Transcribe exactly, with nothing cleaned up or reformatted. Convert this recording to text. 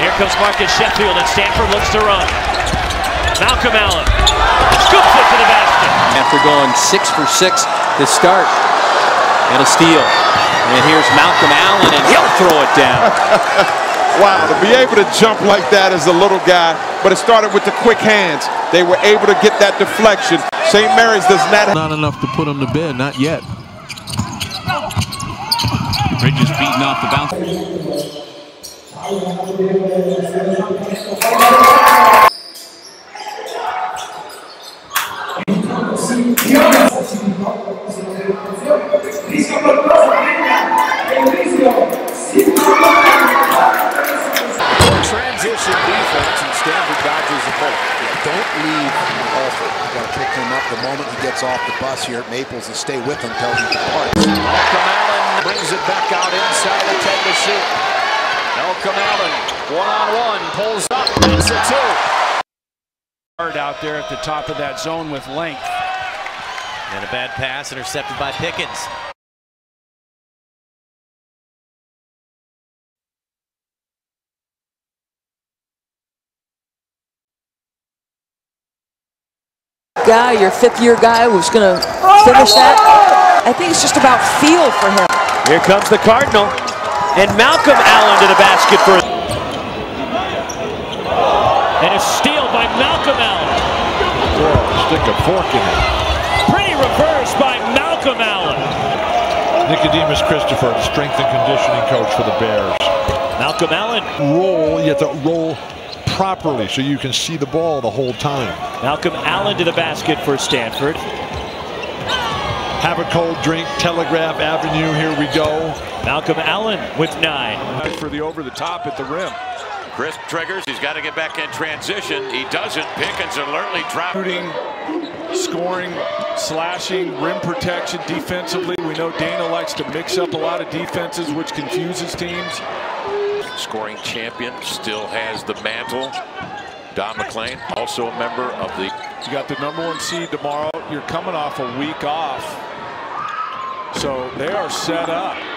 Here comes Marcus Sheffield, and Stanford looks to run. Malcolm Allen scoops it to the basket. After going six for six to start, and a steal. And here's Malcolm Allen, and he'll throw it down. Wow, to be able to jump like that as a little guy, but it started with the quick hands. They were able to get that deflection. Saint Mary's does not have not enough to put him to bed, not yet. Bridges beating off the bounce. Transition defense, and Stanford dodges the ball. Yeah, don't leave Alford. You got to pick him up the moment he gets off the bus here at Maples and stay with him until he departs. Malcolm Allen brings it back out inside the ten to shoot. Malcolm Allen, one-on-one, pulls up, it's a two. Hard out there at the top of that zone with length. And a bad pass intercepted by Pickens. Guy, your fifth year guy who's going to finish that. I think it's just about feel for him. Here comes the Cardinal, and Malcolm Allen to the basket for and a steal by Malcolm Allen. Whoa, stick a fork in it. Pretty reverse by Malcolm Allen. Nicodemus Christopher, the strength and conditioning coach for the Bears. Malcolm Allen. Roll, you have to roll properly so you can see the ball the whole time. Malcolm Allen to the basket for Stanford. Have a cold drink, Telegraph Avenue, here we go. Malcolm Allen with nine. For the over the top at the rim. Chris triggers, he's got to get back in transition. He doesn't. Pickens alertly dropped. Shooting, scoring, slashing, rim protection defensively. We know Dana likes to mix up a lot of defenses, which confuses teams. Scoring champion still has the mantle. Don McClain, also a member of the... You got the number one seed tomorrow. You're coming off a week off. So they are set up.